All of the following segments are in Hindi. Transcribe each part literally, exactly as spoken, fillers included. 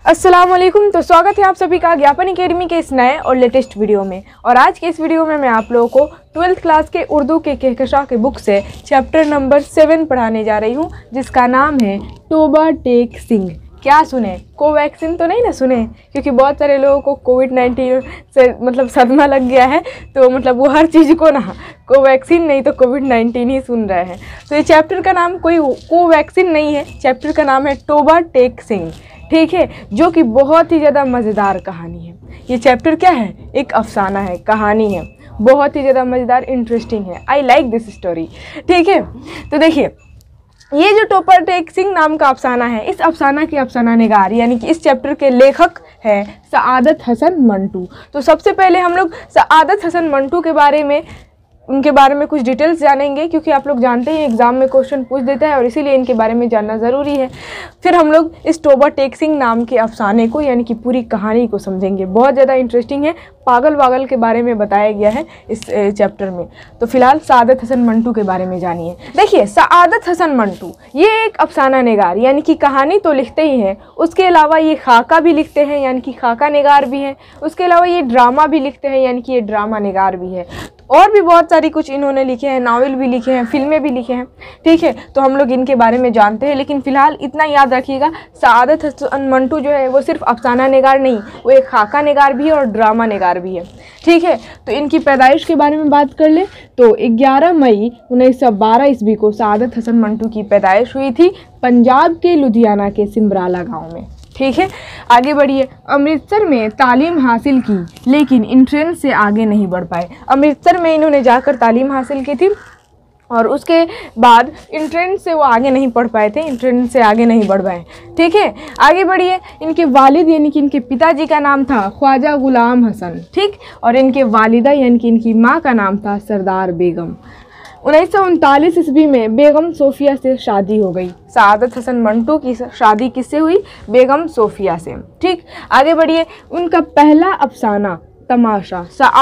अस्सलाम वालेकुम। तो स्वागत है आप सभी का ज्ञापन एकेडमी के इस नए और लेटेस्ट वीडियो में। और आज के इस वीडियो में मैं आप लोगों को ट्वेल्थ क्लास के उर्दू के कहकशां के बुक से चैप्टर नंबर सेवन पढ़ाने जा रही हूँ, जिसका नाम है तोबा टेक सिंह। क्या सुने? कोवैक्सीन तो नहीं ना सुने, क्योंकि बहुत सारे लोगों को कोविड नाइन्टीन से मतलब सदमा लग गया है, तो मतलब वो हर चीज़ को ना कोवैक्सीन नहीं तो कोविड नाइन्टीन ही सुन रहे हैं। तो ये चैप्टर का नाम कोई कोवैक्सीन नहीं है, चैप्टर का नाम है तोबा टेक सिंह, ठीक है, जो कि बहुत ही ज़्यादा मज़ेदार कहानी है। ये चैप्टर क्या है? एक अफसाना है, कहानी है, बहुत ही ज़्यादा मज़ेदार, इंटरेस्टिंग है। आई लाइक दिस स्टोरी, ठीक है। तो देखिए, ये जो तोबा टेक सिंह नाम का अफसाना है, इस अफसाना के अफसाना निगार यानी कि इस चैप्टर के लेखक है सआदत हसन मंटू। तो सबसे पहले हम लोग सआदत हसन मंटू के बारे में उनके बारे में कुछ डिटेल्स जानेंगे, क्योंकि आप लोग जानते हैं एग्ज़ाम में क्वेश्चन पूछ देता है और इसीलिए इनके बारे में जानना ज़रूरी है। फिर हम लोग इस तोबा टेक सिंह नाम के अफसाने को यानी कि पूरी कहानी को समझेंगे। बहुत ज़्यादा इंटरेस्टिंग है, पागल वागल के बारे में बताया गया है इस चैप्टर में। तो फिलहाल सआदत हसन मंटू के बारे में जानिए। देखिए, सआदत हसन मंटू ये एक अफसाना निगार यानी कि कहानी तो लिखते ही हैं, उसके अलावा ये खाका भी लिखते हैं यानी कि खाका निगार भी हैं, उसके अलावा ये ड्रामा भी लिखते हैं यानी कि ये ड्रामा निगार भी है। और भी बहुत सारी कुछ इन्होंने लिखे हैं, नावल भी लिखे हैं, फिल्में भी लिखे हैं, ठीक है। तो हम लोग इनके बारे में जानते हैं, लेकिन फ़िलहाल इतना याद रखिएगा, सआदत हसन मंटू जो है वो सिर्फ अफसाना निगार नहीं, वो एक खाका निगार भी है और ड्रामा निगार भी है, ठीक है। तो इनकी पैदाइश के बारे में बात कर ले तो ग्यारह मई उन्नीस सौ बारह ईस्वी को सआदत हसन मंटू की पैदाइश हुई थी पंजाब के लुधियाना के सिमराला गाँव में, ठीक है। आगे बढ़िए। अमृतसर में तालीम हासिल की, लेकिन इंट्रेंस से आगे नहीं बढ़ पाए। अमृतसर में इन्होंने जाकर तालीम हासिल की थी और उसके बाद इंट्रेंस से वो आगे नहीं पढ़ पाए थे, इंट्रेंस से आगे नहीं बढ़ पाए, ठीक है। आगे बढ़िए। इनके वालिद यानी कि इनके पिताजी का नाम था ख्वाजा गुलाम हसन, ठीक, और इनके वालिदा यानी कि इनकी माँ का नाम था सरदार बेगम। उन्नीस सौ उनतालीस ईस्वी में बेगम सोफिया से शादी हो गई। सआदत हसन मंटू की शादी किससे हुई? बेगम सोफिया से, ठीक। आगे बढ़िए। उनका पहला अफसाना तमाशा,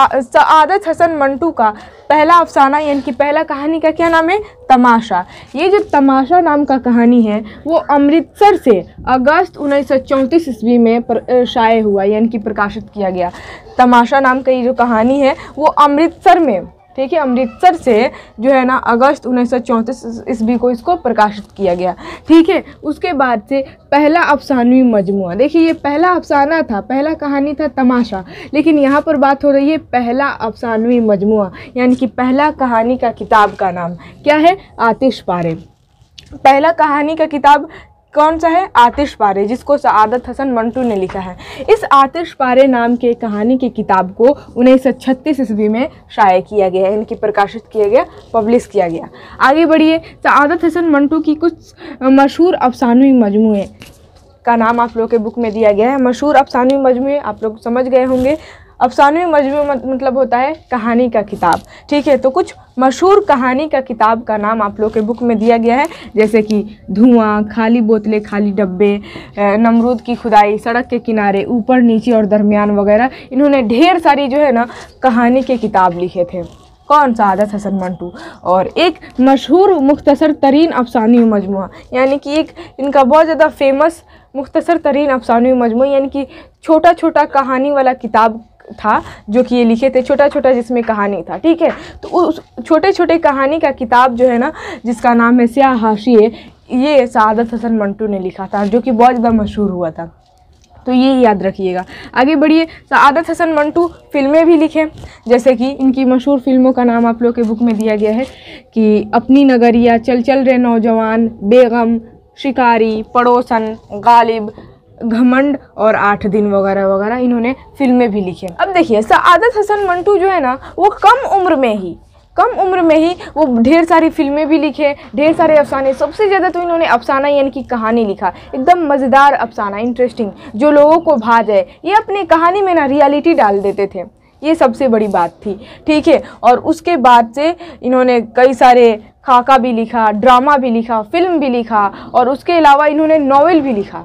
सआदत हसन मंटू का पहला अफसाना यानी कि पहला कहानी का क्या नाम है? तमाशा। ये जो तमाशा नाम का कहानी है वो अमृतसर से अगस्त उन्नीस सौ चौंतीस ईस्वी में शाये हुआ यानी कि प्रकाशित किया गया। तमाशा नाम का ये जो कहानी है वो अमृतसर में, ठीक है, अमृतसर से जो है ना अगस्त उन्नीस सौ चौंतीस ईस्वी को इसको प्रकाशित किया गया, ठीक है। उसके बाद से पहला अफसानवी मजमुआ, देखिए ये पहला अफसाना था, पहला कहानी था तमाशा, लेकिन यहाँ पर बात हो रही है पहला अफसानवी मजमुआ यानी कि पहला कहानी का किताब का नाम क्या है? आतिशपारे। पहला कहानी का किताब कौन सा है? आतिशपारे, जिसको सआदत हसन मंटू ने लिखा है। इस आतिशपारे नाम के कहानी की किताब को उन्नीस सौ छत्तीस ईस्वी में शाये किया गया, इनकी प्रकाशित किया गया, पब्लिश किया गया। आगे बढ़िए। सआदत हसन मंटू की कुछ मशहूर अफसानवी मजमूए का नाम आप लोग के बुक में दिया गया है। मशहूर अफसानवी मजमूए आप लोग समझ गए होंगे। अफसानवी मजमूआ मतलब होता है कहानी का किताब, ठीक है। तो कुछ मशहूर कहानी का किताब का नाम आप लोग के बुक में दिया गया है, जैसे कि धुआं, खाली बोतलें खाली डब्बे, नमरूद की खुदाई, सड़क के किनारे, ऊपर नीचे और दरमियान वगैरह। इन्होंने ढेर सारी जो है ना कहानी के किताब लिखे थे। कौन? सआदत हसन मंटू। और एक मशहूर मुख्तसर तरीन अफसानवी मजमुआ यानी कि एक इनका बहुत ज़्यादा फेमस मुख्तसर तरीन अफसानवी मजमुआ यानी कि छोटा छोटा कहानी वाला किताब था जो कि ये लिखे थे, छोटा छोटा जिसमें कहानी था, ठीक है। तो उस छोटे छोटे कहानी का किताब जो है ना जिसका नाम है स्याह हाशिए, ये सआदत हसन मंटू ने लिखा था, जो कि बहुत ज़्यादा मशहूर हुआ था। तो ये याद रखिएगा। आगे बढ़िए। सआदत हसन मंटू फिल्में भी लिखे, जैसे कि इनकी मशहूर फिल्मों का नाम आप लोग के बुक में दिया गया है कि अपनी नगरिया, चल चल रे नौजवान, बेगम, शिकारी, पड़ोसन, गालिब, घमंड और आठ दिन वगैरह वगैरह इन्होंने फिल्में भी लिखी। अब देखिए, सआदत हसन मंटू जो है ना वो कम उम्र में ही कम उम्र में ही वो ढेर सारी फिल्में भी लिखे, ढेर सारे अफसाने। सबसे ज़्यादा तो इन्होंने अफसाना यानी कि कहानी लिखा, एकदम मज़ेदार अफसाना, इंटरेस्टिंग, जो लोगों को भा जाए। ये अपनी कहानी में ना रियलिटी डाल देते थे, ये सबसे बड़ी बात थी, ठीक है। और उसके बाद से इन्होंने कई सारे खाका भी लिखा, ड्रामा भी लिखा, फिल्म भी लिखा और उसके अलावा इन्होंने नॉवेल भी लिखा,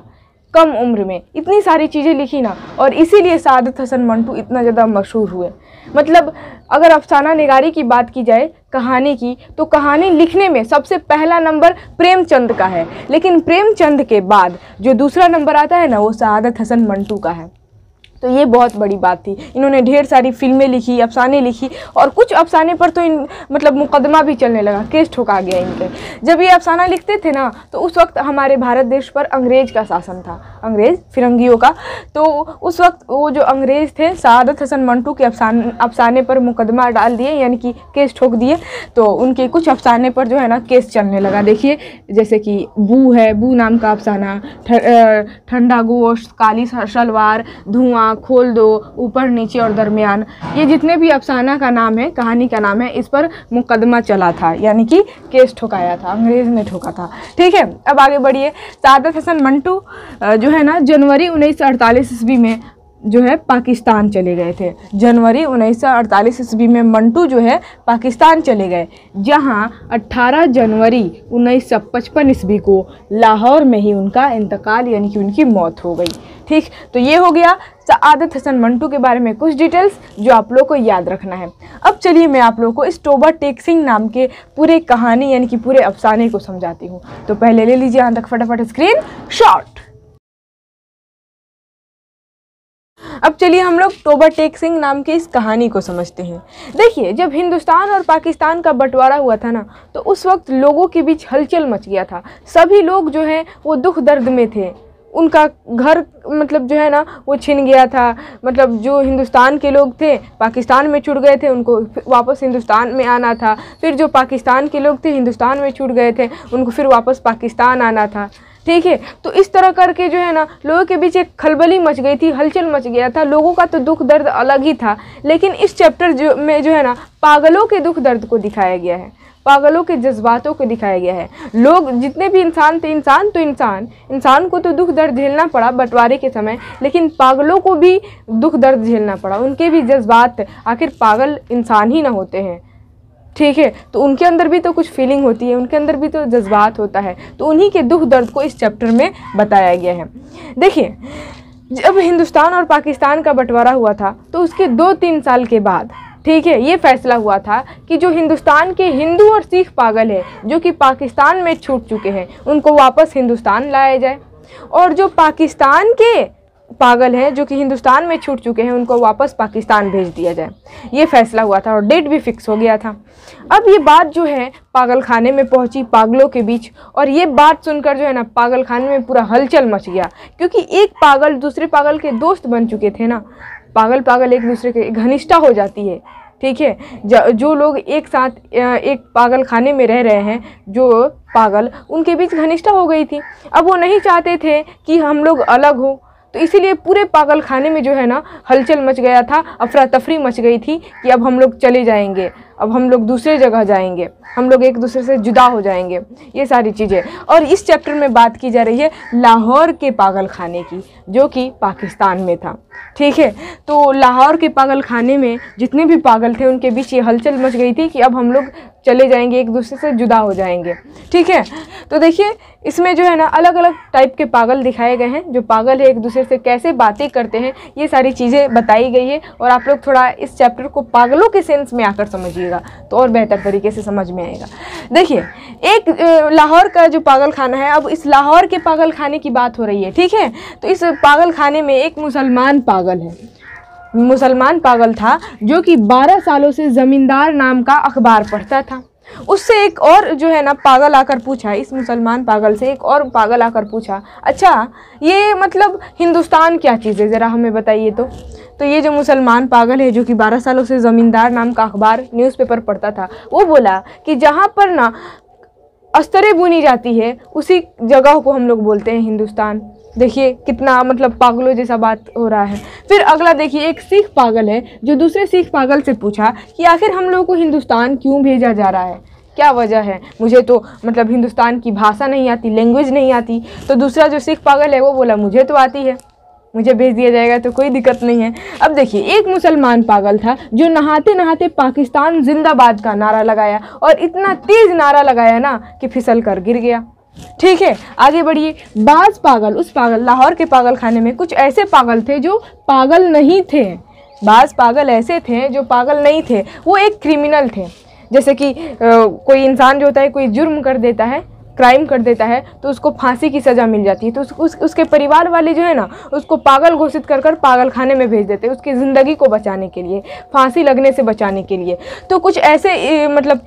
कम उम्र में इतनी सारी चीज़ें लिखी ना, और इसीलिए सआदत हसन मंटू इतना ज़्यादा मशहूर हुए। मतलब अगर अफसाना निगारी की बात की जाए कहानी की, तो कहानी लिखने में सबसे पहला नंबर प्रेमचंद का है, लेकिन प्रेमचंद के बाद जो दूसरा नंबर आता है ना वो सआदत हसन मंटू का है। तो ये बहुत बड़ी बात थी। इन्होंने ढेर सारी फिल्में लिखी, अफसाने लिखी, और कुछ अफसाने पर तो इन मतलब मुकदमा भी चलने लगा, केस ठुका गया इनके। जब ये अफसाना लिखते थे ना तो उस वक्त हमारे भारत देश पर अंग्रेज का शासन था, अंग्रेज फिरंगियों का। तो उस वक्त वो जो अंग्रेज थे सआदत हसन मंटू के अफसाने अफसाने पर मुकदमा डाल दिए, यानी कि केस ठोक दिए। तो उनके कुछ अफसाने पर जो है ना केस चलने लगा। देखिए जैसे कि बू है, बू नाम का अफसाना, ठंडा गोश्त, काली सलवार, धुआं, खोल दो, ऊपर नीचे और दरमियान, ये जितने भी अफसाना का नाम है, कहानी का नाम है, इस पर मुकदमा चला था, यानी कि केस ठोकाया था, अंग्रेज ने ठोका था। ठीक है, अब आगे बढ़िए। सआदत हसन मंटू जो है ना जनवरी उन्नीस सौ अड़तालीस ईस्वी में जो है पाकिस्तान चले गए थे। जनवरी उन्नीस सौ अड़तालीस ईस्वी में मंटू जो है पाकिस्तान चले गए, जहां अठारह जनवरी उन्नीस सौ पचपन ईस्वी को लाहौर में ही उनका इंतकाल यानी कि उनकी मौत हो गई। ठीक, तो ये हो गया सआदत हसन मंटू के बारे में कुछ डिटेल्स जो आप लोग को याद रखना है। अब चलिए मैं आप लोगों को इस तोबा टेक सिंह नाम के पूरे कहानी यानी कि पूरे अफसाने को समझाती हूँ। तो पहले ले लीजिए यहाँ तक फटाफट स्क्रीन शॉट। अब चलिए हम लोग तोबा टेक सिंह नाम की इस कहानी को समझते हैं। देखिए, जब हिंदुस्तान और पाकिस्तान का बंटवारा हुआ था ना, तो उस वक्त लोगों के बीच हलचल मच गया था। सभी लोग जो हैं वो दुख दर्द में थे। उनका घर मतलब जो है ना वो छिन गया था। मतलब जो हिंदुस्तान के लोग थे पाकिस्तान में छूट गए थे, उनको वापस हिंदुस्तान में आना था। फिर जो पाकिस्तान के लोग थे हिंदुस्तान में छूट गए थे, उनको फिर वापस पाकिस्तान आना था। ठीक है, तो इस तरह करके जो है ना लोगों के बीच एक खलबली मच गई थी, हलचल मच गया था। लोगों का तो दुख दर्द अलग ही था, लेकिन इस चैप्टर जो में जो है ना पागलों के दुख दर्द को दिखाया गया है, पागलों के जज्बातों को दिखाया गया है। लोग जितने भी इंसान थे, इंसान तो इंसान इंसान को तो दुख दर्द झेलना पड़ा बंटवारे के समय, लेकिन पागलों को भी दुख दर्द झेलना पड़ा। उनके भी जज्बात, आखिर पागल इंसान ही ना होते हैं। ठीक है, तो उनके अंदर भी तो कुछ फीलिंग होती है, उनके अंदर भी तो जज्बात होता है। तो उन्हीं के दुख दर्द को इस चैप्टर में बताया गया है। देखिए, जब हिंदुस्तान और पाकिस्तान का बंटवारा हुआ था तो उसके दो तीन साल के बाद, ठीक है, ये फैसला हुआ था कि जो हिंदुस्तान के हिंदू और सिख पागल है जो कि पाकिस्तान में छूट चुके हैं, उनको वापस हिंदुस्तान लाया जाए, और जो पाकिस्तान के पागल हैं जो कि हिंदुस्तान में छूट चुके हैं उनको वापस पाकिस्तान भेज दिया जाए। ये फैसला हुआ था और डेट भी फिक्स हो गया था। अब ये बात जो है पागल खाने में पहुंची पागलों के बीच, और ये बात सुनकर जो है ना पागल खाने में पूरा हलचल मच गया, क्योंकि एक पागल दूसरे पागल के दोस्त बन चुके थे ना। पागल पागल एक दूसरे के घनिष्ठा हो जाती है। ठीक है, जो लोग एक साथ एक पागल खाने में रह रहे हैं, जो पागल, उनके बीच घनिष्ठा हो गई थी। अब वो नहीं चाहते थे कि हम लोग अलग हो, तो इसीलिए पूरे पागल खाने में जो है ना हलचल मच गया था, अफरा तफरी मच गई थी कि अब हम लोग चले जाएंगे, अब हम लोग दूसरे जगह जाएंगे, हम लोग एक दूसरे से जुदा हो जाएंगे, ये सारी चीज़ें। और इस चैप्टर में बात की जा रही है लाहौर के पागल खाने की, जो कि पाकिस्तान में था। ठीक है, तो लाहौर के पागल खाने में जितने भी पागल थे उनके बीच ये हलचल मच गई थी कि अब हम लोग चले जाएंगे, एक दूसरे से जुदा हो जाएंगे। ठीक है, तो देखिए इसमें जो है ना अलग अलग टाइप के पागल दिखाए गए हैं। जो पागल है एक दूसरे से कैसे बातें करते हैं, ये सारी चीज़ें बताई गई है। और आप लोग थोड़ा इस चैप्टर को पागलों के सेंस में आकर समझिएगा तो और बेहतर तरीके से समझ में आएगा। देखिए, एक लाहौर का जो पागल खाना है, अब इस लाहौर के पागल खाने की बात हो रही है। ठीक है, तो इस पागल खाने में एक मुसलमान पागल है, मुसलमान पागल था जो कि बारह सालों से ज़मींदार नाम का अखबार पढ़ता था। उससे एक और जो है ना पागल आकर पूछा, इस मुसलमान पागल से एक और पागल आकर पूछा, अच्छा ये मतलब हिंदुस्तान क्या चीज़ है, ज़रा हमें बताइए। तो तो ये जो मुसलमान पागल है जो कि बारह सालों से ज़मींदार नाम का अखबार न्यूज़पेपर पढ़ता था, वो बोला कि जहाँ पर ना अस्तरें बुनी जाती है उसी जगह को हम लोग बोलते हैं हिंदुस्तान। देखिए कितना मतलब पागलों जैसा बात हो रहा है। फिर अगला देखिए, एक सिख पागल है जो दूसरे सिख पागल से पूछा कि आखिर हम लोगों को हिंदुस्तान क्यों भेजा जा रहा है, क्या वजह है, मुझे तो मतलब हिंदुस्तान की भाषा नहीं आती, लैंग्वेज नहीं आती। तो दूसरा जो सिख पागल है वो बोला मुझे तो आती है, मुझे भेज दिया जाएगा तो कोई दिक्कत नहीं है। अब देखिए, एक मुसलमान पागल था जो नहाते नहाते पाकिस्तान जिंदाबाद का नारा लगाया, और इतना तेज नारा लगाया ना कि फिसल कर गिर गया। ठीक है, आगे बढ़िए। बाज पागल, उस पागल, लाहौर के पागल खाने में कुछ ऐसे पागल थे जो पागल नहीं थे। बाज पागल ऐसे थे जो पागल नहीं थे, वो एक क्रिमिनल थे। जैसे कि आ, कोई इंसान जो होता है, कोई जुर्म कर देता है, क्राइम कर देता है, तो उसको फांसी की सज़ा मिल जाती है, तो उस, उस उसके परिवार वाले जो है ना, उसको पागल घोषित कर कर पागल खाने में भेज देते हैं, उसकी ज़िंदगी को बचाने के लिए, फांसी लगने से बचाने के लिए। तो कुछ ऐसे मतलब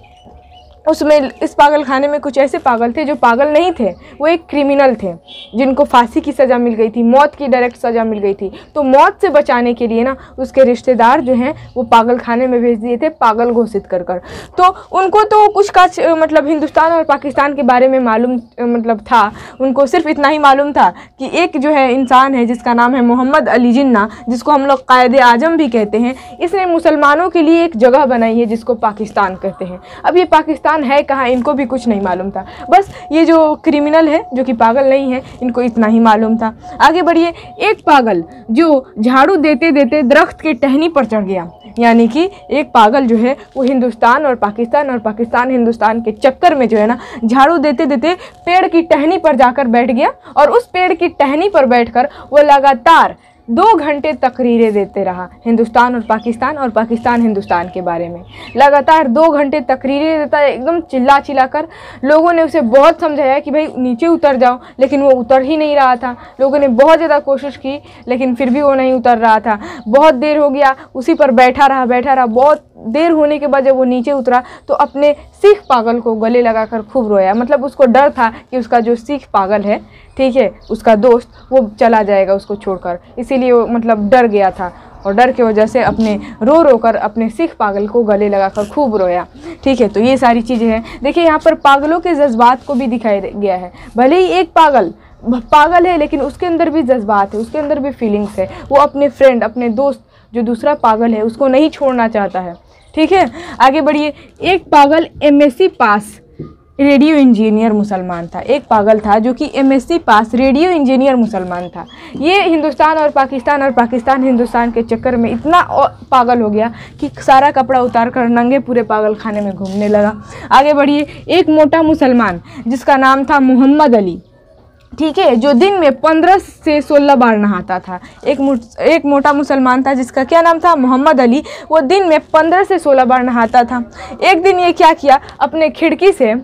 उसमें, इस पागल खाने में कुछ ऐसे पागल थे जो पागल नहीं थे, वो एक क्रिमिनल थे, जिनको फांसी की सज़ा मिल गई थी, मौत की डायरेक्ट सज़ा मिल गई थी। तो मौत से बचाने के लिए ना उसके रिश्तेदार जो हैं वो पागल खाने में भेज दिए थे, पागल घोषित कर कर। तो उनको तो कुछ का मतलब हिंदुस्तान और पाकिस्तान के बारे में मालूम मतलब था, उनको सिर्फ इतना ही मालूम था कि एक जो है इंसान है जिसका नाम है मोहम्मद अली जिन्ना, जिसको हम लोग कायदे आजम भी कहते हैं, इसने मुसलमानों के लिए एक जगह बनाई है जिसको पाकिस्तान कहते हैं। अब ये पाकिस्तान है कहाँ, इनको भी कुछ नहीं मालूम था। बस ये जो क्रिमिनल है जो कि पागल नहीं है, इनको इतना ही मालूम था। आगे बढ़िए। एक पागल जो झाड़ू देते देते दरख्त के टहनी पर चढ़ गया, यानी कि एक पागल जो है वो हिंदुस्तान और पाकिस्तान और पाकिस्तान हिंदुस्तान के चक्कर में जो है ना, झाड़ू देते देते पेड़ की टहनी पर जाकर बैठ गया, और उस पेड़ की टहनी पर बैठकर वो लगातार दो घंटे तकरीरें देते रहा हिंदुस्तान और पाकिस्तान और पाकिस्तान हिंदुस्तान के बारे में। लगातार दो घंटे तकरीरें देता है, एकदम चिल्ला चिल्ला कर। लोगों ने उसे बहुत समझाया कि भाई नीचे उतर जाओ, लेकिन वो उतर ही नहीं रहा था। लोगों ने बहुत ज़्यादा कोशिश की, लेकिन फिर भी वो नहीं उतर रहा था। बहुत देर हो गया, उसी पर बैठा रहा बैठा रहा बहुत देर होने के बाद जब वो नीचे उतरा तो अपने सिख पागल को गले लगाकर खूब रोया। मतलब उसको डर था कि उसका जो सिख पागल है, ठीक है, उसका दोस्त, वो चला जाएगा उसको छोड़कर, इसीलिए वो मतलब डर गया था, और डर की वजह से अपने रो रो कर अपने सिख पागल को गले लगाकर खूब रोया। ठीक है, तो ये सारी चीज़ें हैं। देखिए यहाँ पर पागलों के जज्बात को भी दिखाया गया है। भले ही एक पागल पागल है, लेकिन उसके अंदर भी जज्बात है, उसके अंदर भी फीलिंग्स है। वो अपने फ्रेंड, अपने दोस्त जो दूसरा पागल है, उसको नहीं छोड़ना चाहता है। ठीक है, आगे बढ़िए। एक पागल एमएससी पास रेडियो इंजीनियर मुसलमान था। एक पागल था जो कि एमएससी पास रेडियो इंजीनियर मुसलमान था। ये हिंदुस्तान और पाकिस्तान और पाकिस्तान हिंदुस्तान के चक्कर में इतना पागल हो गया कि सारा कपड़ा उतार कर नंगे पूरे पागल खाने में घूमने लगा। आगे बढ़िए। एक मोटा मुसलमान जिसका नाम था मोहम्मद अली, ठीक है, जो दिन में पंद्रह से सोलह बार नहाता था। एक मो, एक मोटा मुसलमान था जिसका क्या नाम था, मोहम्मद अली। वो दिन में पंद्रह से सोलह बार नहाता था। एक दिन ये क्या किया, अपने खिड़की से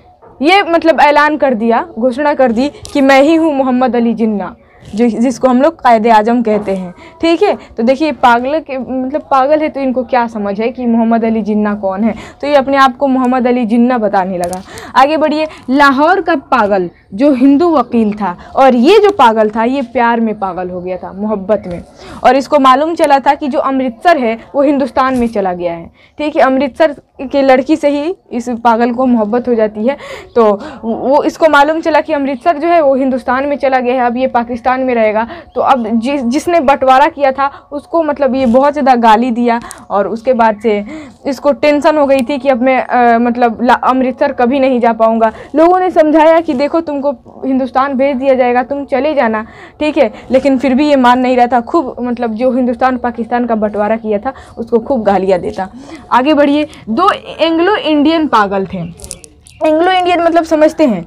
ये मतलब ऐलान कर दिया, घोषणा कर दी कि मैं ही हूँ मोहम्मद अली जिन्ना, जो जिसको हम लोग कायदे आजम कहते हैं। ठीक है, तो देखिए पागल के मतलब पागल है तो इनको क्या समझ है कि मोहम्मद अली जिन्ना कौन है, तो ये अपने आप को मोहम्मद अली जिन्ना बताने लगा। आगे बढ़िए। लाहौर का पागल जो हिंदू वकील था, और ये जो पागल था ये प्यार में पागल हो गया था, मोहब्बत में, और इसको मालूम चला था कि जो अमृतसर है वो हिंदुस्तान में चला गया है। ठीक है, अमृतसर के लड़की से ही इस पागल को मोहब्बत हो जाती है, तो वो इसको मालूम चला कि अमृतसर जो है वो हिंदुस्तान में चला गया है, अब ये पाकिस्तान में रहेगा। तो अब जिस जिसने बंटवारा किया था उसको मतलब ये बहुत ज़्यादा गाली दिया, और उसके बाद से इसको टेंशन हो गई थी कि अब मैं आ, मतलब अमृतसर कभी नहीं जा पाऊँगा। लोगों ने समझाया कि देखो तुमको हिंदुस्तान भेज दिया जाएगा, तुम चले जाना। ठीक है, लेकिन फिर भी ये मान नहीं रहा था, खूब मतलब जो हिंदुस्तान पाकिस्तान का बंटवारा किया था उसको खूब गालियाँ देता। आगे बढ़िए। दो एंग्लो इंडियन पागल थे। एंग्लो इंडियन मतलब समझते हैं,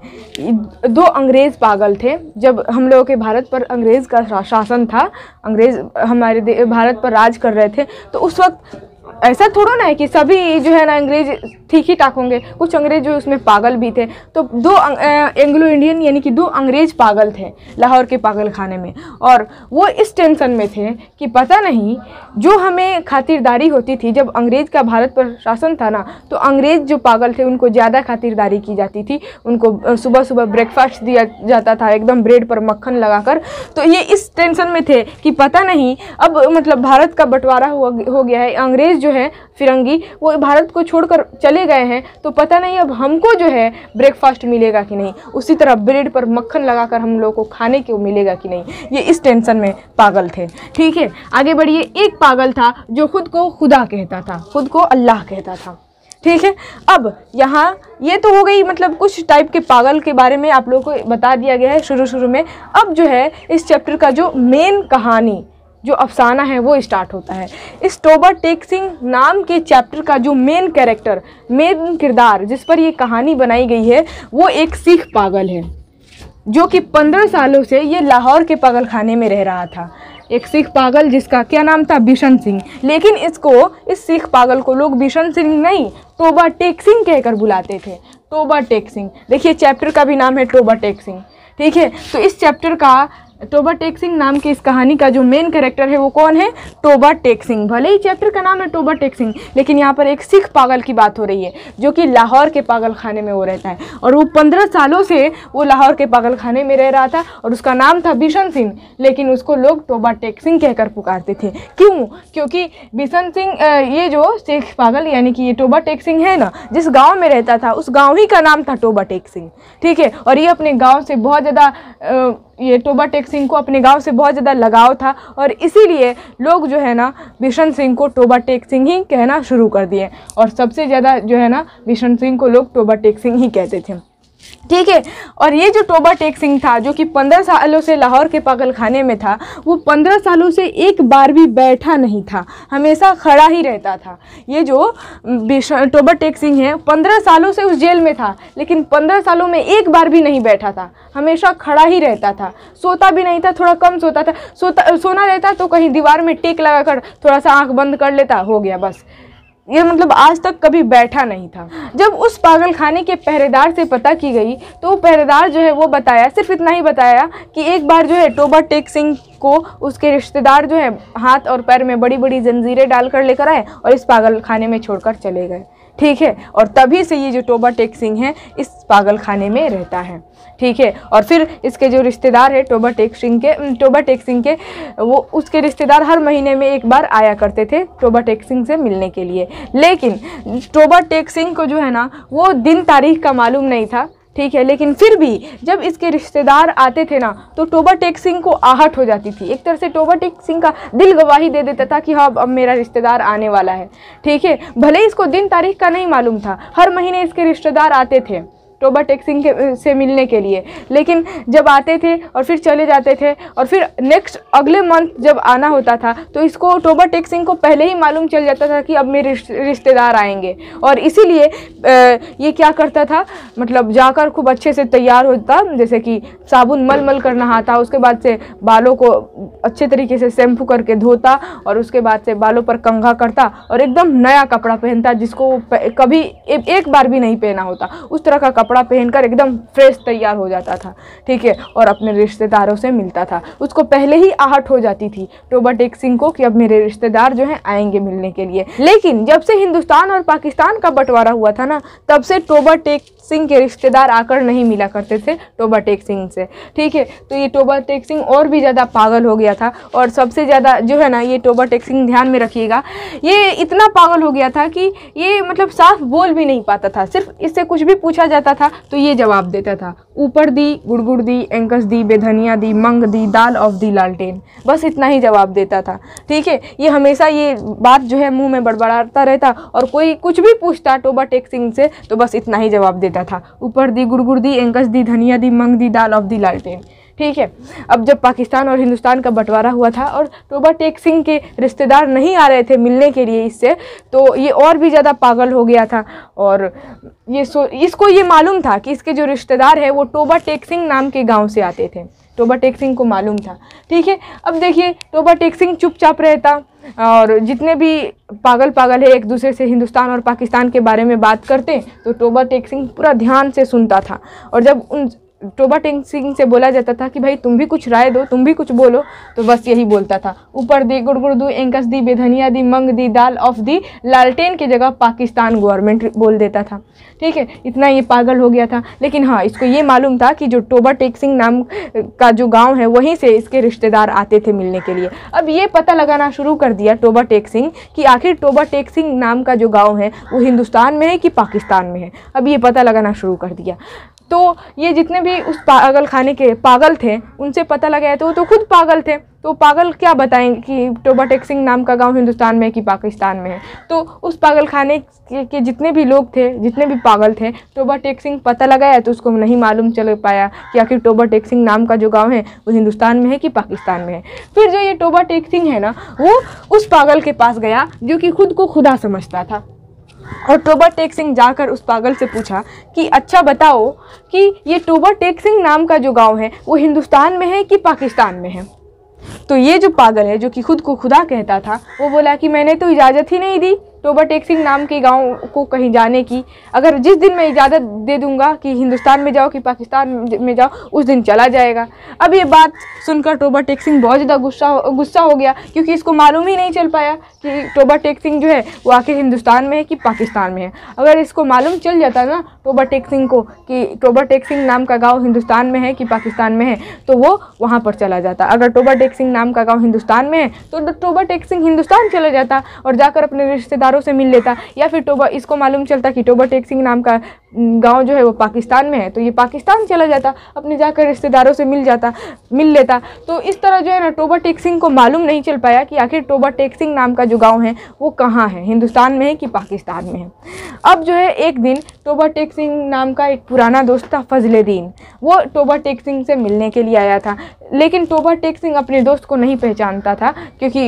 दो अंग्रेज़ पागल थे। जब हम लोगों के भारत पर अंग्रेज़ का शासन था, अंग्रेज़ हमारे भारत पर राज कर रहे थे, तो उस वक्त ऐसा थोड़ा ना है कि सभी जो है ना अंग्रेज ठीक ही ठाक होंगे, कुछ अंग्रेज जो उसमें पागल भी थे। तो दो एंग्लो इंडियन यानी कि दो अंग्रेज पागल थे लाहौर के पागल खाने में, और वो इस टेंशन में थे कि पता नहीं जो हमें खातिरदारी होती थी जब अंग्रेज का भारत पर शासन था ना, तो अंग्रेज जो पागल थे उनको ज़्यादा खातिरदारी की जाती थी, उनको सुबह सुबह ब्रेकफास्ट दिया जाता था एकदम ब्रेड पर मक्खन लगाकर। तो ये इस टेंशन में थे कि पता नहीं अब मतलब भारत का बंटवारा हो हो गया है, अंग्रेज जो है फिरंगी वो भारत को छोड़कर चले गए हैं, तो पता नहीं अब हमको जो है ब्रेकफास्ट मिलेगा कि नहीं, उसी तरह ब्रेड पर मक्खन लगाकर हम लोगों को खाने को मिलेगा कि नहीं, ये इस टेंशन में पागल थे। ठीक है, आगे बढ़िए। एक पागल था जो खुद को खुदा कहता था, खुद को अल्लाह कहता था। ठीक है, अब यहाँ ये तो हो गई मतलब कुछ टाइप के पागल के बारे में आप लोगों को बता दिया गया है शुरू शुरू में। अब जो है इस चैप्टर का जो मेन कहानी जो अफसाना है वो स्टार्ट होता है। इस टोबा टेक सिंह नाम के चैप्टर का जो मेन कैरेक्टर, मेन किरदार जिस पर ये कहानी बनाई गई है, वो एक सिख पागल है जो कि पंद्रह सालों से ये लाहौर के पागल खाने में रह रहा था। एक सिख पागल जिसका क्या नाम था, बिशन सिंह। लेकिन इसको, इस सिख पागल को लोग बिशन सिंह नहीं, टोबा टेक सिंह कहकर बुलाते थे। टोबा टेक सिंह, देखिए चैप्टर का भी नाम है टोबा टेक सिंह, ठीक है। तो इस चैप्टर का, टोबा टेक सिंह नाम की इस कहानी का जो मेन कैरेक्टर है वो कौन है, टोबा टेक सिंह। भले ही चैप्टर का नाम है टोबा टेक सिंह, लेकिन यहाँ पर एक सिख पागल की बात हो रही है जो कि लाहौर के पागल खाने में वो रहता है, और वो पंद्रह सालों से वो लाहौर के पागल खाने में रह रहा था, और उसका नाम था बिशन सिंह, लेकिन उसको लोग टोबा टेक सिंह कहकर पुकारते थे। क्यों? क्योंकि बिशन सिंह, ये जो सिख पागल यानी कि ये टोबा टेक सिंह है ना, जिस गाँव में रहता था उस गाँव ही का नाम था टोबा टेक सिंह, ठीक है। और ये अपने गाँव से बहुत ज़्यादा, ये टोबा टेक सिंह को अपने गांव से बहुत ज़्यादा लगाव था, और इसीलिए लोग जो है ना बिशन सिंह को टोबा टेक सिंह ही कहना शुरू कर दिए, और सबसे ज़्यादा जो है ना बिशन सिंह को लोग टोबा टेक सिंह ही कहते थे, ठीक है। और ये जो टोबा टेक सिंह था जो कि पंद्रह सालों से लाहौर के पागल खाने में था, वो पंद्रह सालों से एक बार भी बैठा नहीं था, हमेशा खड़ा ही रहता था। ये जो टोबा टेक सिंह है पंद्रह सालों से उस जेल में था, लेकिन पंद्रह सालों में एक बार भी नहीं बैठा था, हमेशा खड़ा ही रहता था। सोता भी नहीं था, थोड़ा कम सोता था, सोता सोना रहता तो कहीं दीवार में टेक लगाकर थोड़ा सा आंख बंद कर लेता, हो गया बस। ये मतलब आज तक कभी बैठा नहीं था। जब उस पागल खाने के पहरेदार से पता की गई तो वो पहरेदार जो है वो बताया, सिर्फ इतना ही बताया कि एक बार जो है टोबा टेक सिंह को उसके रिश्तेदार जो है हाथ और पैर में बड़ी बड़ी जंजीरें डालकर लेकर आए और इस पागल खाने में छोड़कर चले गए, ठीक है। और तभी से ये जो टोबा टेक सिंह है इस पागल खाने में रहता है, ठीक है। और फिर इसके जो रिश्तेदार है टोबा टेक सिंह के टोबा टेक सिंह के वो उसके रिश्तेदार हर महीने में एक बार आया करते थे टोबा टेक सिंह से मिलने के लिए। लेकिन टोबा टेक सिंह को जो है ना वो दिन तारीख का मालूम नहीं था, ठीक है। लेकिन फिर भी जब इसके रिश्तेदार आते थे ना तो टोबा टेक सिंह को आहट हो जाती थी। एक तरह से टोबा टेक सिंह का दिल गवाही दे देता था कि हाँ अब मेरा रिश्तेदार आने वाला है, ठीक है। भले ही इसको दिन तारीख का नहीं मालूम था, हर महीने इसके रिश्तेदार आते थे टोबा टेक सिंह के से मिलने के लिए, लेकिन जब आते थे और फिर चले जाते थे, और फिर नेक्स्ट अगले मंथ जब आना होता था तो इसको टोबा टेक सिंह को पहले ही मालूम चल जाता था कि अब मेरे रिश्तेदार आएंगे, और इसीलिए ये क्या करता था, मतलब जाकर खूब अच्छे से तैयार होता, जैसे कि साबुन मल मल कर नहाता, उसके बाद से बालों को अच्छे तरीके से शैम्पू करके धोता, और उसके बाद से बालों पर कंघा करता और एकदम नया कपड़ा पहनता जिसको कभी एक बार भी नहीं पहना होता, उस तरह का कपड़ा पहनकर एकदम फ्रेश तैयार हो जाता था, ठीक है। और अपने रिश्तेदारों से मिलता था। उसको पहले ही आहट हो जाती थी टोबा टेक सिंह को कि अब मेरे रिश्तेदार जो हैं आएंगे मिलने के लिए। लेकिन जब से हिंदुस्तान और पाकिस्तान का बंटवारा हुआ था ना, तब से टोबा टेक सिंह के रिश्तेदार आकर नहीं मिला करते थे टोबा टेक सिंह से, ठीक है। तो ये टोबा टेक सिंह और भी ज़्यादा पागल हो गया था, और सबसे ज़्यादा जो है ना ये टोबा टेक सिंह, ध्यान में रखिएगा, ये इतना पागल हो गया था कि ये मतलब साफ बोल भी नहीं पाता था। सिर्फ इससे कुछ भी पूछा जाता था तो ये जवाब देता था, ऊपर दी, गुड़गुड़ दी, एंकस दी, बेधनिया दी, मंग दी, दाल ऑफ दी लालटेन, बस इतना ही जवाब देता था, ठीक है। ये हमेशा ये बात जो है मुंह में बड़बड़ाता रहता, और कोई कुछ भी पूछता टोबा टेक सिंह से तो बस इतना ही जवाब देता था, ऊपर दी, गुड़गुड़ दी, एंकस दी, धनिया दी, मंग दी, दाल ऑफ दी लालटेन, ठीक है। अब जब पाकिस्तान और हिंदुस्तान का बंटवारा हुआ था और टोबा टेक सिंह के रिश्तेदार नहीं आ रहे थे मिलने के लिए इससे, तो ये और भी ज़्यादा पागल हो गया था, और ये सो इसको ये मालूम था कि इसके जो रिश्तेदार है वो टोबा टेक सिंह नाम के गांव से आते थे। टोबा टेक सिंह को मालूम था, ठीक है। अब देखिए टोबा टेक सिंह चुपचाप रहता, और जितने भी पागल पागल है एक दूसरे से हिंदुस्तान और पाकिस्तान के बारे में बात करते तो टोबा टेक सिंह पूरा ध्यान से सुनता था। और जब उन टोबा टेक सिंह से बोला जाता था कि भाई तुम भी कुछ राय दो, तुम भी कुछ बोलो, तो बस यही बोलता था, ऊपर दी, गुड़गुड़ दी, एंकस दी, बेधनिया दी, मंग दी, दाल ऑफ दी लालटेन की जगह पाकिस्तान गवर्नमेंट बोल देता था, ठीक है। इतना ये पागल हो गया था। लेकिन हाँ, इसको ये मालूम था कि जो टोबा टेक सिंह नाम का जो गांव है वहीं से इसके रिश्तेदार आते थे मिलने के लिए। अब ये पता लगाना शुरू कर दिया टोबा टेक सिंह कि आखिर टोबा टेक सिंह नाम का जो गाँव है वो हिंदुस्तान में है कि पाकिस्तान में है। अब ये पता लगाना शुरू कर दिया। तो ये जितने भी उस पागल खाने के पागल थे उनसे पता लगाया तो वो तो खुद पागल थे, तो पागल क्या बताएं कि टोबा टेक सिंह नाम का गांव हिंदुस्तान में है कि पाकिस्तान में है। तो उस पागल खाने के, के जितने भी लोग थे, जितने भी पागल थे, टोबा टेक सिंह पता लगाया तो उसको नहीं मालूम चल पाया कि आखिर टोबा टेक सिंह नाम का जो गाँव है वो हिंदुस्तान में है कि पाकिस्तान में है। फिर जो ये टोबा टेक सिंह है ना, वो उस पागल के पास गया जो कि खुद को खुदा समझता था, और टोबा टेक सिंह जाकर उस पागल से पूछा कि अच्छा बताओ कि ये टोबा टेक सिंह नाम का जो गांव है वो हिंदुस्तान में है कि पाकिस्तान में है। तो ये जो पागल है, जो कि खुद को खुदा कहता था, वो बोला कि मैंने तो इजाज़त ही नहीं दी टोबा टेक सिंह नाम के गांव को कहीं जाने की। अगर जिस दिन मैं इजाज़त दे दूंगा कि हिंदुस्तान में जाओ कि पाकिस्तान में जाओ, उस दिन चला जाएगा। अब ये बात सुनकर टोबा टेक सिंह बहुत ज़्यादा गुस्सा गुस्सा हो गया, क्योंकि इसको मालूम ही नहीं चल पाया कि टोबा टेक सिंह जो है वो आखिर हिंदुस्तान में है कि पाकिस्तान में है। अगर इसको मालूम चल जाता ना टोबा टेक सिंह को कि टोबा टेक सिंह नाम का गाँव हिंदुस्तान में है कि पाकिस्तान में है, तो वो वहाँ पर चला जाता। अगर टोबा टेक सिंह नाम का गाँव हिंदुस्तान में है तो टोबा टेक सिंह हिंदुस्तान चला जाता और जाकर अपने रिश्तेदारों से मिल लेता। या फिर टोबा इसको मालूम चलता कि टोबा टेक सिंह नाम का गांव जो है वो पाकिस्तान में है, तो ये पाकिस्तान चला जाता, अपने जाकर रिश्तेदारों से मिल जाता मिल लेता। तो इस तरह जो है ना टोबा टेक सिंह को मालूम नहीं चल पाया कि आखिर टोबा टेक सिंह नाम का जो गांव है वो कहाँ है, हिंदुस्तान में है कि पाकिस्तान में है। अब जो है एक दिन टोबा टेक सिंह नाम का एक पुराना दोस्त था फजलेदीन, वो टोबा टेक सिंह से मिलने के लिए आया था। लेकिन टोबा टेक सिंह अपने दोस्त को नहीं पहचानता था, क्योंकि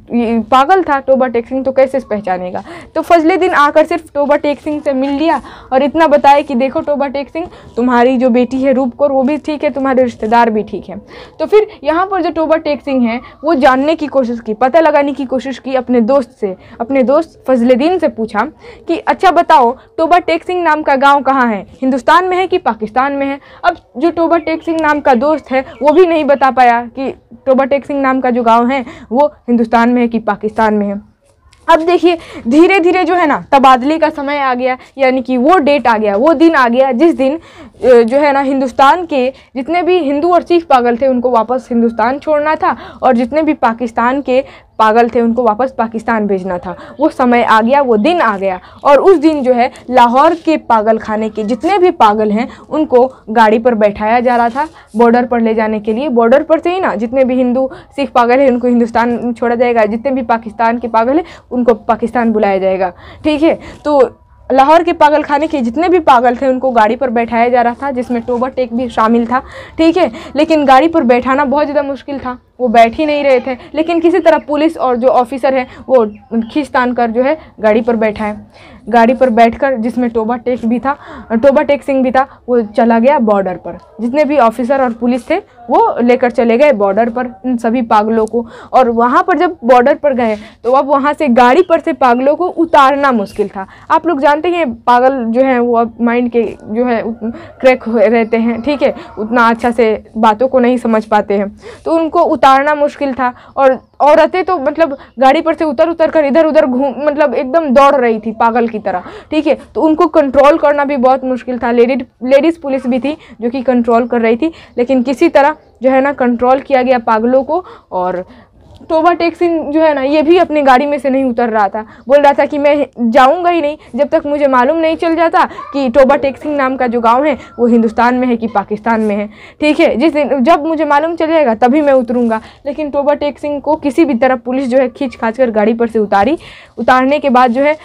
पागल था टोबा टेक सिंह, तो कैसे पहचानेगा। तो फजलेदीन आकर सिर्फ टोबा टेक सिंह से मिल लिया और इतना बताया कि देखो टोबा टेक सिंह, तुम्हारी जो बेटी है रूप कौर वो भी ठीक है, तुम्हारे रिश्तेदार भी ठीक है। तो फिर यहाँ पर जो टोबा टेक सिंह है वो जानने की कोशिश की, पता लगाने की कोशिश की अपने दोस्त से, अपने दोस्त फजलेदीन से पूछा कि अच्छा बताओ टोबा टेक सिंह नाम का गाँव कहाँ है, हिंदुस्तान में है कि पाकिस्तान में है। अब जो टोबा टेक सिंह नाम का दोस्त है वो भी नहीं बता पाया कि टोबा टेक सिंह नाम का जो गाँव है वो हिंदुस्तान में है कि पाकिस्तान में है। अब देखिए धीरे धीरे जो है ना तबादले का समय आ गया, यानी कि वो डेट आ गया, वो दिन आ गया जिस दिन जो है ना हिंदुस्तान के जितने भी हिंदू और सिख पागल थे उनको वापस हिंदुस्तान छोड़ना था, और जितने भी पाकिस्तान के पागल थे उनको वापस पाकिस्तान भेजना था। वो समय आ गया, वो दिन आ गया, और उस दिन जो है लाहौर के पागल खाने के जितने भी पागल हैं उनको गाड़ी पर बैठाया जा रहा था बॉर्डर पर ले जाने के लिए। बॉर्डर पर से ही ना जितने भी हिंदू सिख पागल हैं उनको हिंदुस्तान छोड़ा जाएगा, जितने भी पाकिस्तान के पागल हैं उनको पाकिस्तान बुलाया जाएगा, ठीक है। तो लाहौर के पागल खाने के जितने भी पागल थे उनको गाड़ी पर बैठाया जा रहा था, जिसमें टोबा टेक भी शामिल था, ठीक है। लेकिन गाड़ी पर बैठाना बहुत ज़्यादा मुश्किल था, वो बैठ ही नहीं रहे थे। लेकिन किसी तरह पुलिस और जो ऑफिसर है वो खींच तान कर जो है गाड़ी पर बैठाए। गाड़ी पर बैठकर जिसमें टोबा टेक भी था, टोबा टेक सिंह भी था, वो चला गया बॉर्डर पर। जितने भी ऑफिसर और पुलिस थे वो लेकर चले गए बॉर्डर पर इन सभी पागलों को। और वहाँ पर जब बॉर्डर पर गए तो अब वहाँ से गाड़ी पर से पागलों को उतारना मुश्किल था। आप लोग जानते हैं पागल जो हैं वो अब माइंड के जो है क्रैक रहते हैं, ठीक है, उतना अच्छा से बातों को नहीं समझ पाते हैं, तो उनको उतारना मुश्किल था। और औरतें तो मतलब गाड़ी पर से उतर उतर कर इधर उधर घूम मतलब एकदम दौड़ रही थी पागल की तरह, ठीक है। तो उनको कंट्रोल करना भी बहुत मुश्किल था। लेडी लेडीज़ पुलिस भी थी जो कि कंट्रोल कर रही थी, लेकिन किसी तरह जो है ना कंट्रोल किया गया पागलों को। और टोबा टेक सिंह जो है ना ये भी अपनी गाड़ी में से नहीं उतर रहा था, बोल रहा था कि मैं जाऊंगा ही नहीं जब तक मुझे मालूम नहीं चल जाता कि टोबा टेक सिंह नाम का जो गांव है वो हिंदुस्तान में है कि पाकिस्तान में है, ठीक है। जिस दिन जब मुझे मालूम चल जाएगा तभी मैं उतरूंगा। लेकिन टोबा टेक सिंह को किसी भी तरह पुलिस जो है खींच खाच कर गाड़ी पर से उतारी। उतारने के बाद जो है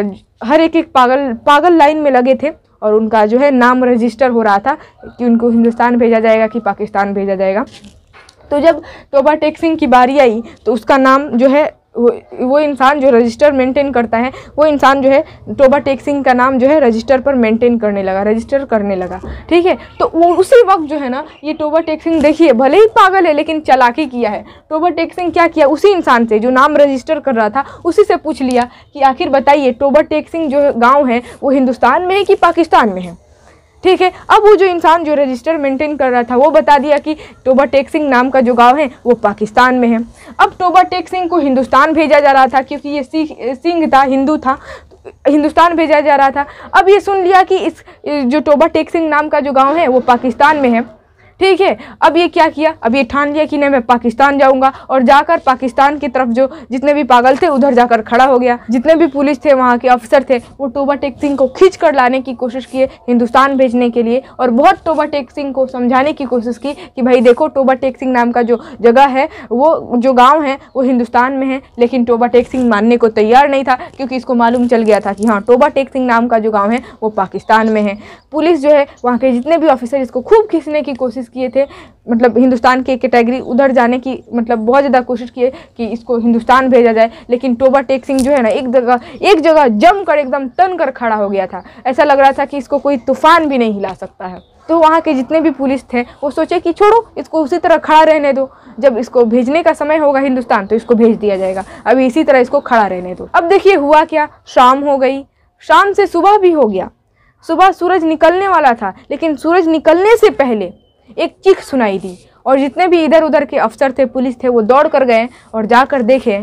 हर एक एक पागल पागल लाइन में लगे थे और उनका जो है नाम रजिस्टर हो रहा था कि उनको हिंदुस्तान भेजा जाएगा कि पाकिस्तान भेजा जाएगा। तो जब टोबा टेक सिंह की बारी आई तो उसका नाम जो है वो वो इंसान जो रजिस्टर मेंटेन करता है वो इंसान जो है टोबा टेक सिंह का नाम जो है रजिस्टर पर मेंटेन करने लगा, रजिस्टर करने लगा, ठीक है। तो वो उसी वक्त जो है ना ये टोबा टेक सिंह देखिए भले ही पागल है लेकिन चालाकी किया है। टोबा टेक सिंह क्या किया, उसी इंसान से जो नाम रजिस्टर कर रहा था उसी से पूछ लिया कि आखिर बताइए टोबा टेक सिंह जो गाँव है वो हिंदुस्तान में है कि पाकिस्तान में है, ठीक है। अब वो जो इंसान जो रजिस्टर मेंटेन कर रहा था वो बता दिया कि टोबा टेक सिंह नाम का जो गांव है वो पाकिस्तान में है। अब टोबा टेक सिंह को हिंदुस्तान भेजा जा रहा था क्योंकि ये सिख सिंह था, हिंदू था, हिंदुस्तान भेजा जा रहा था। अब ये सुन लिया कि इस जो टोबा टेक सिंह नाम का जो गांव है वो पाकिस्तान में है, ठीक है। अब ये क्या किया, अब ये ठान लिया कि नहीं मैं पाकिस्तान जाऊंगा, और जाकर पाकिस्तान की तरफ जो जितने भी पागल थे उधर जाकर खड़ा हो गया। जितने भी पुलिस थे, वहाँ के अफसर थे, वो टोबा टेक सिंह को खींच कर लाने की कोशिश किए हिंदुस्तान भेजने के लिए, और बहुत टोबा टेक सिंह को समझाने की कोशिश की कि भाई देखो टोबा टेक सिंह नाम का जो जगह है, वो जो गाँव है वो हिंदुस्तान में है। लेकिन टोबा टेक सिंह मानने को तैयार नहीं था, क्योंकि इसको मालूम चल गया था कि हाँ टोबा टेक सिंह नाम का जो गाँव है वो पाकिस्तान में है। पुलिस जो है, वहाँ के जितने भी ऑफिसर इसको खूब खींचने की कोशिश किए थे, मतलब हिंदुस्तान के कैटेगरी उधर जाने की, मतलब बहुत ज़्यादा कोशिश किए कि इसको हिंदुस्तान भेजा जाए। लेकिन टोबा टेक सिंह जो है ना, एक जगह एक जगह जम कर एकदम तन कर खड़ा हो गया था। ऐसा लग रहा था कि इसको कोई तूफान भी नहीं हिला सकता है। तो वहाँ के जितने भी पुलिस थे वो सोचे कि छोड़ो इसको उसी तरह खड़ा रहने दो, जब इसको भेजने का समय होगा हिंदुस्तान तो इसको भेज दिया जाएगा, अभी इसी तरह इसको खड़ा रहने दो। अब देखिए हुआ क्या, शाम हो गई, शाम से सुबह भी हो गया। सुबह सूरज निकलने वाला था, लेकिन सूरज निकलने से पहले एक चीख सुनाई दी, और जितने भी इधर उधर के अफसर थे, पुलिस थे, वो दौड़ कर गए और जाकर देखे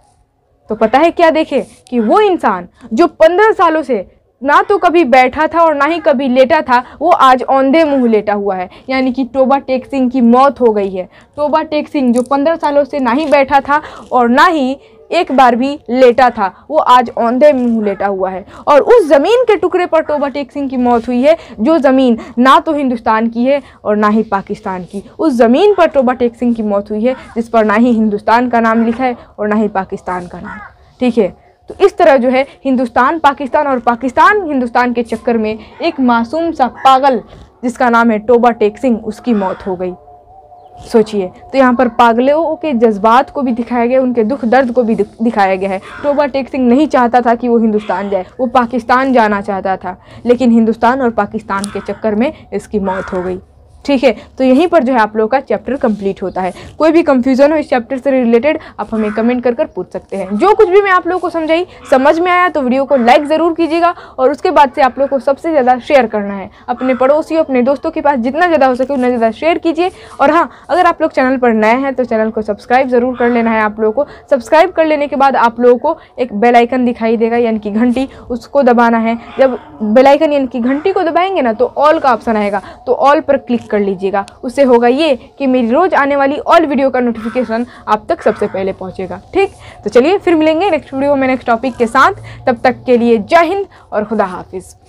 तो पता है क्या देखे कि वो इंसान जो पंद्रह सालों से ना तो कभी बैठा था और ना ही कभी लेटा था, वो आज औंधे मुंह लेटा हुआ है। यानी कि टोबा टेक सिंह की मौत हो गई है। टोबा टेक सिंह जो पंद्रह सालों से ना ही बैठा था और ना ही एक बार भी लेटा था, वो आज औंधे मुंह लेटा हुआ है। और उस ज़मीन के टुकड़े पर टोबा टेक सिंह की मौत हुई है, जो ज़मीन ना तो हिंदुस्तान की है और ना ही पाकिस्तान की। उस ज़मीन पर टोबा टेक सिंह की मौत हुई है जिस पर ना ही हिंदुस्तान का नाम लिखा है और ना ही पाकिस्तान का नाम। ठीक है, तो इस तरह जो है हिंदुस्तान पाकिस्तान और पाकिस्तान हिंदुस्तान के चक्कर में एक मासूम सा पागल जिसका नाम है टोबा टेक सिंह, उसकी मौत हो गई। सोचिए, तो यहाँ पर पागलों के जज्बात को भी दिखाया गया, उनके दुख दर्द को भी दिखाया गया है। टोबा टेक सिंह नहीं चाहता था कि वो हिंदुस्तान जाए, वो पाकिस्तान जाना चाहता था, लेकिन हिंदुस्तान और पाकिस्तान के चक्कर में इसकी मौत हो गई। ठीक है, तो यहीं पर जो है आप लोगों का चैप्टर कंप्लीट होता है। कोई भी कंफ्यूजन हो इस चैप्टर से रिलेटेड आप हमें कमेंट कर कर पूछ सकते हैं। जो कुछ भी मैं आप लोगों को समझाई समझ में आया तो वीडियो को लाइक ज़रूर कीजिएगा, और उसके बाद से आप लोगों को सबसे ज़्यादा शेयर करना है अपने पड़ोसियों, अपने दोस्तों के पास, जितना ज़्यादा हो सके उतना ज़्यादा शेयर कीजिए। और हाँ, अगर आप लोग चैनल पर नए हैं तो चैनल को सब्सक्राइब ज़रूर कर लेना है। आप लोगों को सब्सक्राइब कर लेने के बाद आप लोगों को एक बेल आइकन दिखाई देगा, यानी कि घंटी, उसको दबाना है। जब बेल आइकन यानी कि घंटी को दबाएंगे ना तो ऑल का ऑप्शन आएगा, तो ऑल पर क्लिक कर लीजिएगा। उससे होगा ये कि मेरी रोज आने वाली ऑल वीडियो का नोटिफिकेशन आप तक सबसे पहले पहुंचेगा। ठीक, तो चलिए फिर मिलेंगे नेक्स्ट वीडियो में नेक्स्ट टॉपिक के साथ। तब तक के लिए जय हिंद और खुदा हाफिज।